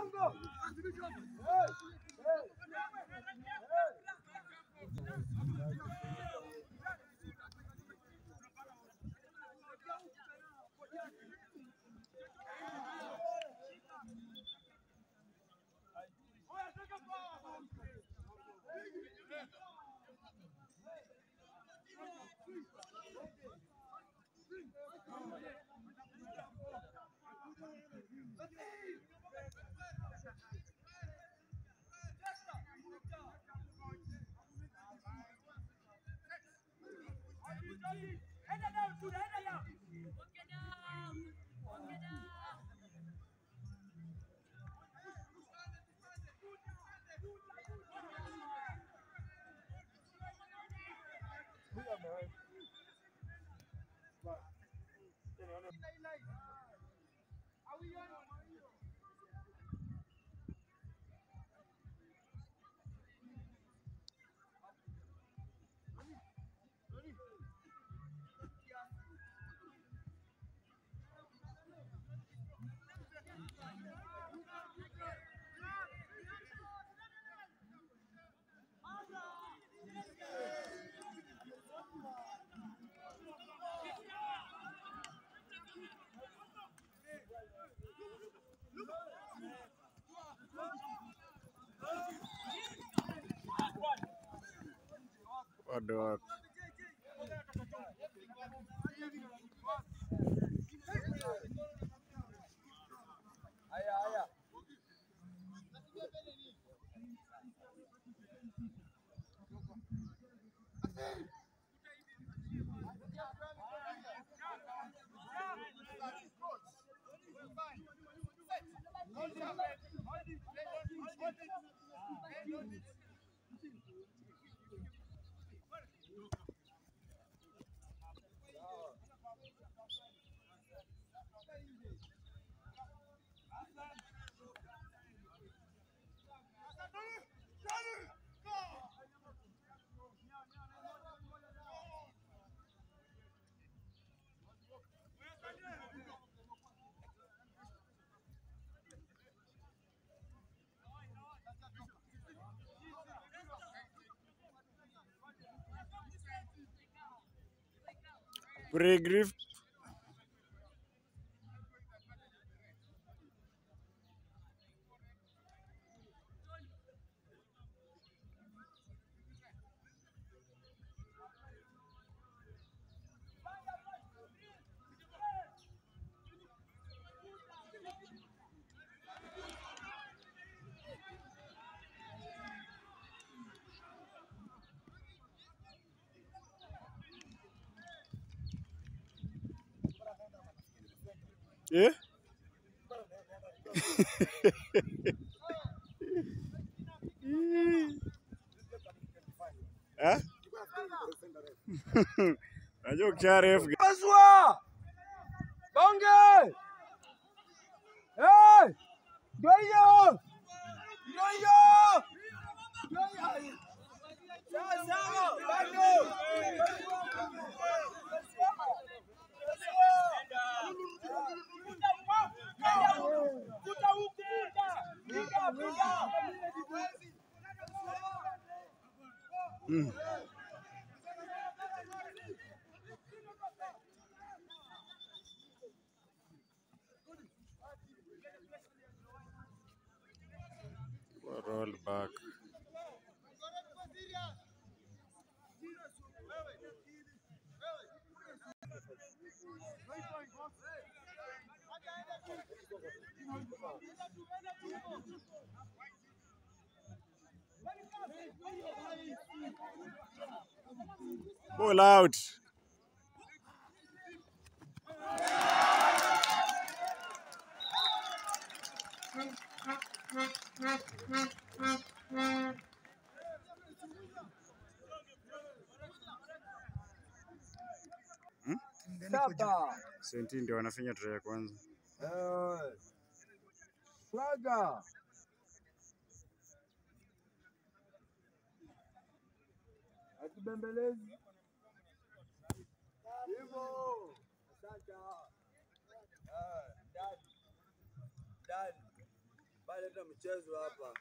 What the Pre-grief. Yeah? Huh? Najua ukisharefu. Pasua! Bonge! Hey! Ndio hiyo! Ndio hiyo! Ndio hiyo! Sawa, bado! Roll back. Ball out. Saba. Senti ndio wanafanya try ya kwanza. Flaga. Atubembelezi. Hivyo. Asante. Dad. Pale Leta mchezo hapa.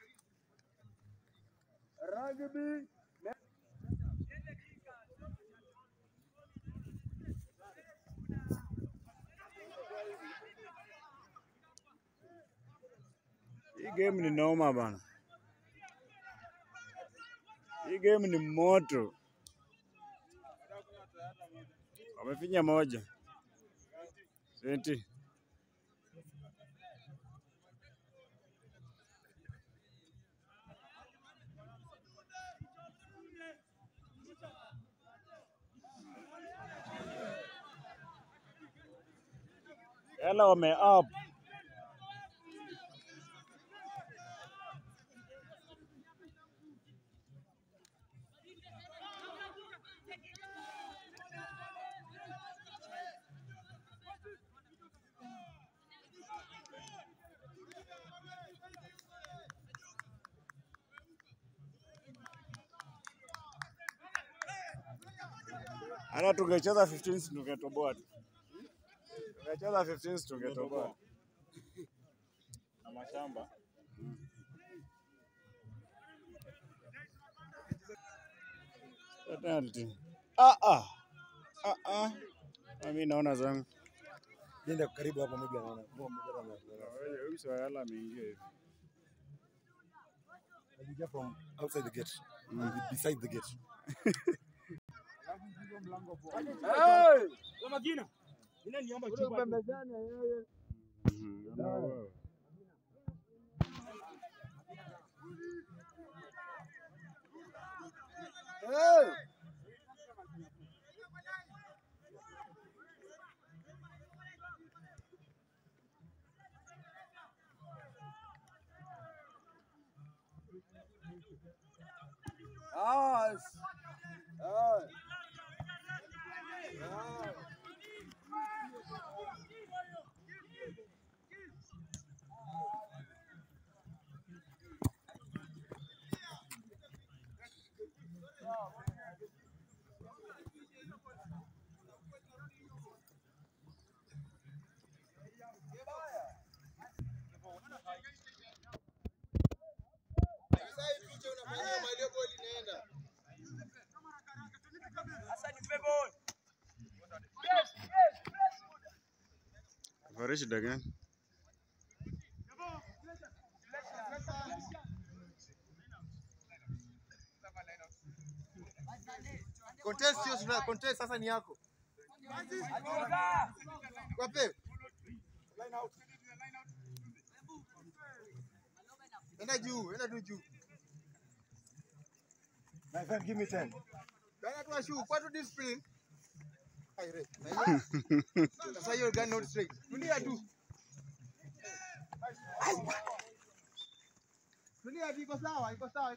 Rugby. Hii game ni noma bana. Hii game ni moto. Wamefinya moja. 20. Yala wame up. Hata tungecheza 15 tungetoboa tu. Tungecheza 15 tungetoboa. Na mashamba. Penalty. Mimi naona zangu. Nenda karibu hapa mmoja anaona. Huyu sio Yala ameingia hivi. You get from outside the gate. Beside the gate. Hey! Kama kina. Nina niomba chupa. Pembezani yeye. Hey! Yes. Kwa shida gani? Contest hiyo sura, contest sasa ni yako. Wape. Line out. Enda juu. My friend, give me 10. Dana tu ashu, kwa tu discipline. Haire. Sasa hiyo gun not straight. Tulia tu. Tulia, iko sawa.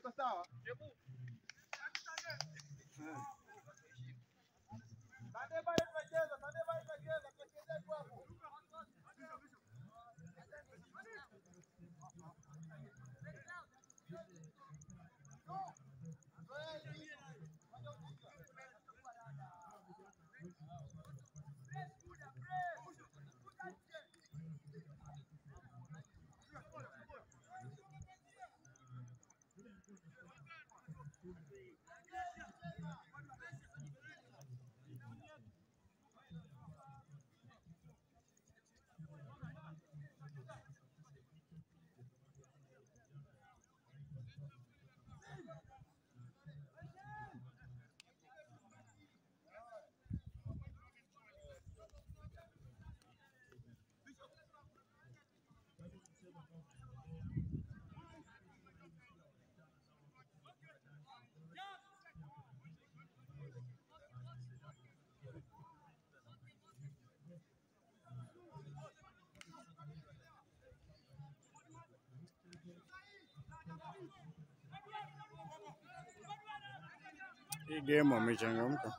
Hii game wamechangamka.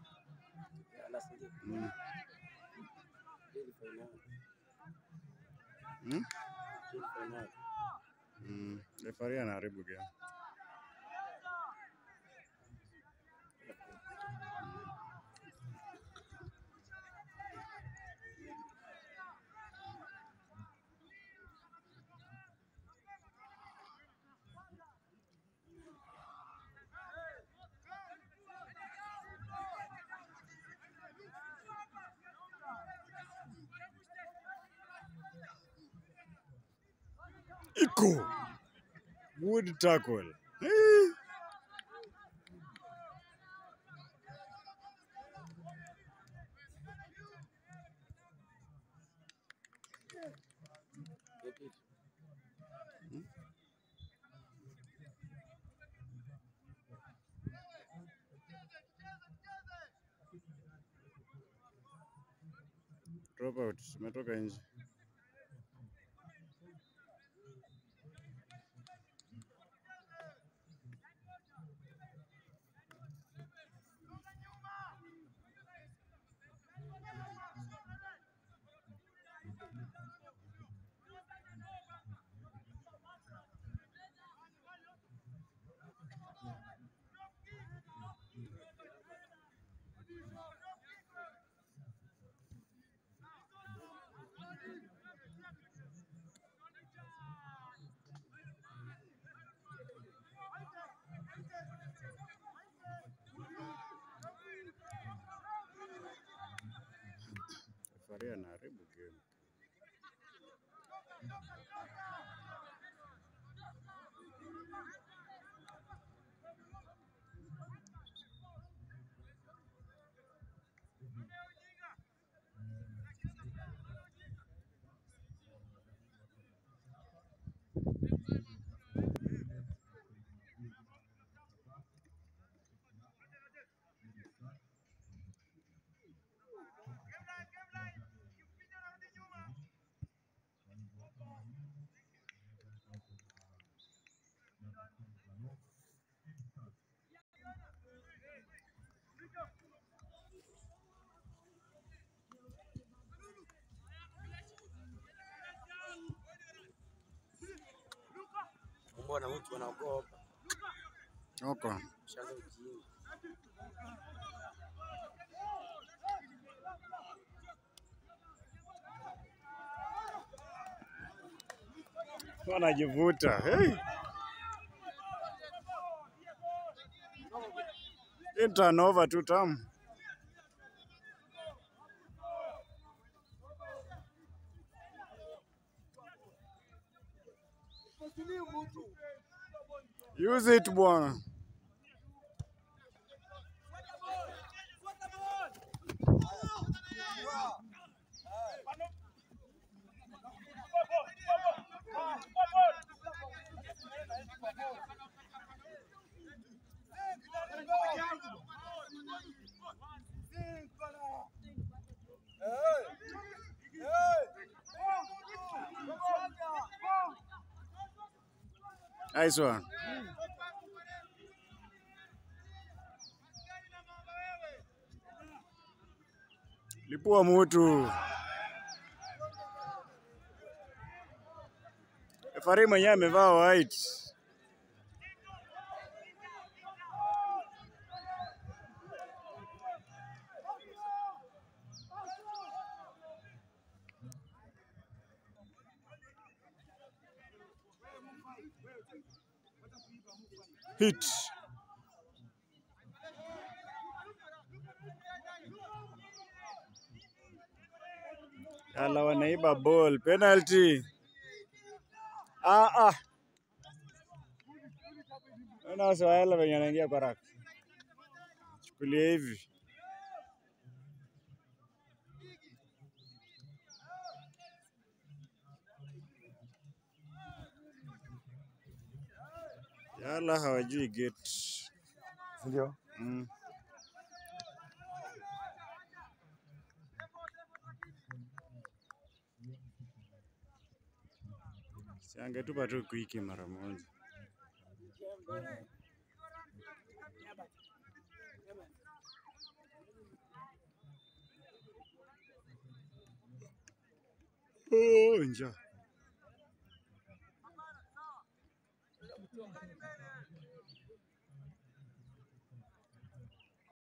Referee anaharibu game. Iko. Good tackle. Drop out. Umetoka nje. Referee anaharibu game. Mbona mtu anaogopa? Okay. Shanza ujinga. Wanajivuta. Hey. Turnover tu tamu. Use it bwana. Nice one. Lipua mutu. Referee mwenyewe amevaa white. Hit. Yala wanaiba ball. Penalty. Ona wasa Yala wenye wanaingia kwa rack. Chukulia hivi. Yala hawajui gate. Ndio. Si angetupa tu kuiki mara moja. Oh, njaa.